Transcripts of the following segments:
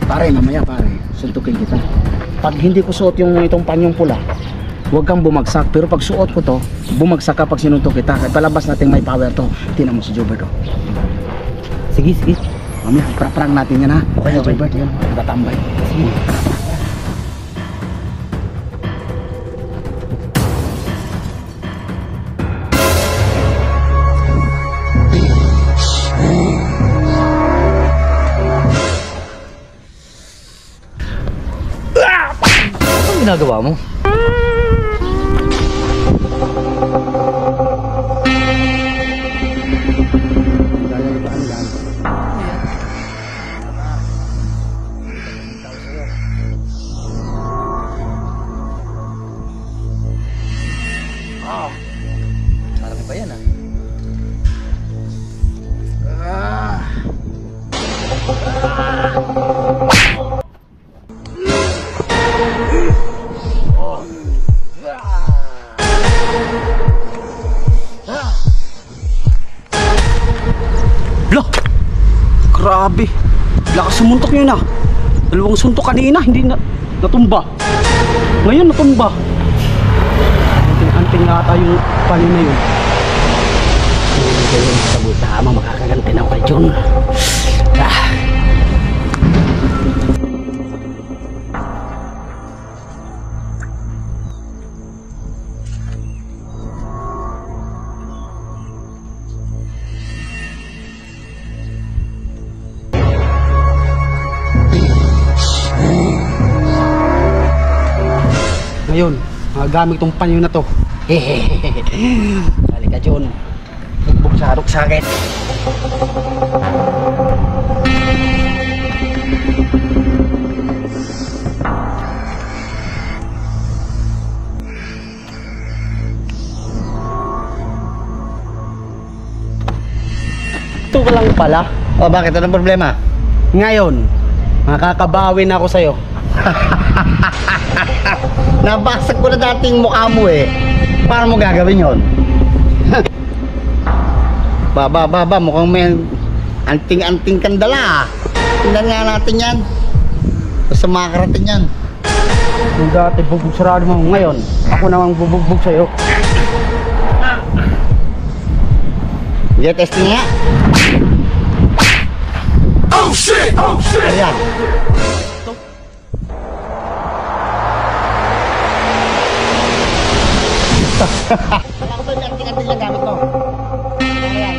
Pare, mamaya pare, suntukin kita. Pag hindi ko suot itong panyong pula, huwag kang bumagsak. Pero pag suot ko to, bumagsak ka pag sinuntok kita. Kaya palabas natin may power to. Tingnan mo si Jobert, oh. Sige, sige. Mamaya, pra-prank natin yan, ha? Okay, Jobert, yan. Tatambay. Sige. Anong ginagawa mo? Marami pa yan, ah. Lah! Grabe! Lakas sumuntok yun, ah. Dalawang suntok kanina, hindi na natumba. Ngayon natumba. Anting-anting na ata yung panin na yun. Tama, makakaganti na ako kay John. Ngayon, magagamit tong panyo na to. Dali ka, John. Bugbog sa sakit. Ito ka lang pala. Oh, bakit? Anong problema? Ngayon, makakabawi na ako sa'yo. Nabasag ko na dating mukha mo eh. Paano mo gagawin yon? Baba, mukhang may anting-anting kandala. Tingnan nga natin yan. Basta makakarating yan. Yung dati bugbog sarado mo, ngayon ako namang bubugbog sa'yo. Sige, testing nga. Oh shit! Oh shit! Ayan. Kala ko ba yung anting-anting lang gamit mo? Ayan.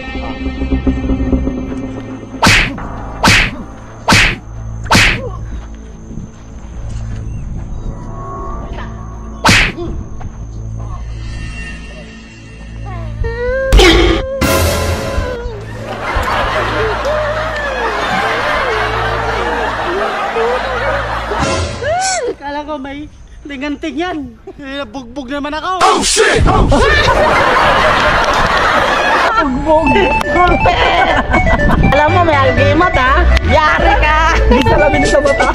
Kala ko may tinganting yan. Bugbog naman ako. Oh shit! Oh shit! Bugbog. Alam mo, may algimat ha? Yari ka! Di salamin sa mata.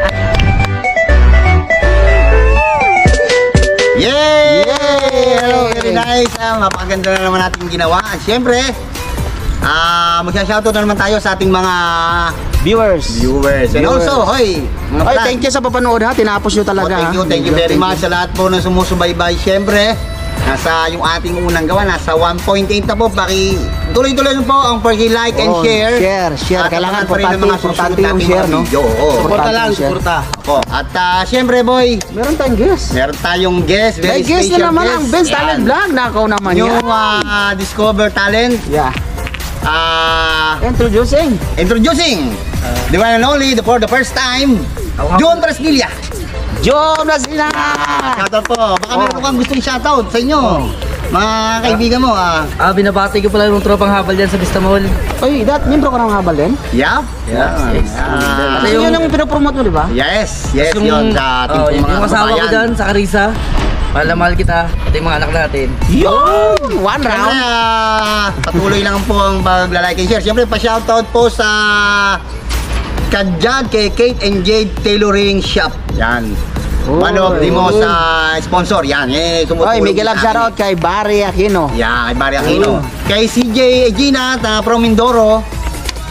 Yay! Hello, very nice. Mapakaganda na naman natin ginawa. Siyempre, magsha-shoutout na naman tayo sa ating mga Viewers. And also, hoy, mga Ay, plan. thank you sa papanood, ha. Tinapos nyo talaga. Thank you very much sa lahat po na sumusubaybay. Siyempre, nasa yung ating unang gawa, nasa 1.8 na po. Tuloy-tuloy nyo po ang pag-like and share. Share. At Kailangan abangan pa rin ang mga importante susunod yung nating share, mga no? video. Oo. Suporta lang, suporta. Opo. At siyempre, boy, Meron tayong guest. meron tayong guest. May Very guest special na naman ang Best Yan. Talent Vlog. Nakaw naman Yung yan. Discover Talent. Yeah. Introducing the one and only, for the first time, John Brasmilla. John Brasmilla! Shoutout po. Baka meron kang gustong shoutout sa inyo. Mga kaibigan mo. Binabati ko pala yung tropang habal dyan sa Vista Mall. Oy, membro ka ng habal din? Yup. Yes. Kasi yun ang pinopromote mo, di ba? Yes, yun sa ating yung mga kasama ko kababayan. dyan sa Carissa. Mahal na mahal kita. At yung mga anak natin. Yun! One round. Kaya, patuloy lang po ang pagla-like and share. Siyempre, pa-shoutout po sa Kadyad kay Kate and Jade Tailoring Shop. Yan. One of the most sponsor. Yan. Oy, Miguel shoutout kay Barry Aquino. Yan, kay Barry Aquino. Kay CJ Egina from Mindoro.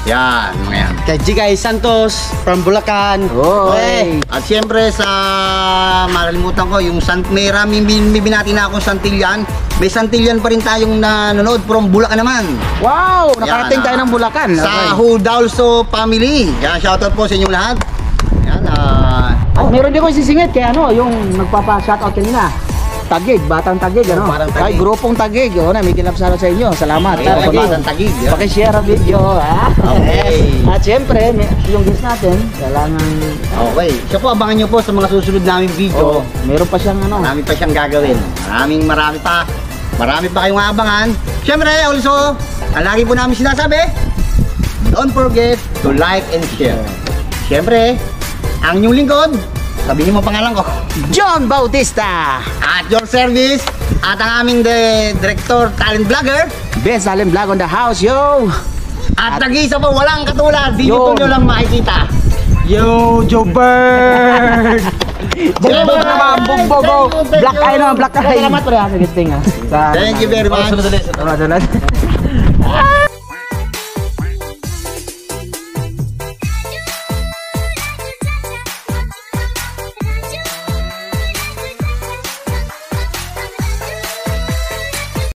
Yan, mga yan. Kay Jigay Santos from Bulacan. Oy. At siyempre sa makalimutan ko yung may raming binati na akong Santillan. May Santillan pa rin tayong nanonood from Bulacan naman. Wow, nakarating Yan, tayo ng Bulacan. Sa Hudalso family. Yan, shoutout po sa inyong lahat. Yan, At meron din ko sisingit kaya ano, yung nagpapa-shoutout kanina. Tagig, Batang Tagig, ano? Batang Tagig. Ay, grupong Tagig, oh, may kinapsala sa inyo. Salamat. Ayan, Batang Tagig, yeah. Paki-share ang video, ha? Okay. At syempre, yung guest natin, kailangan... Okay. Siya po, abangan nyo po sa mga susunod naming video. Oh, meron pa siyang ano. Marami pa siyang gagawin. Marami pa. Marami pa kayong aabangan. Siyempre, also, ang lagi po namin sinasabi, don't forget to like and share. Siyempre, ang inyong lingkod, sabihin mo pangalan ko. John Bautista! At your service, at ang aming director, talent vlogger, Best Talent Vlog on the house, yo! at nag-iisa po walang katulad, dito Yun. nyo lang makikita. Yo, Joe Bird! Bugbog naman, bugbog, oh! Black eye naman, black eye! Salamat pre, sa guesting, ha? Thank you very much. Sunod.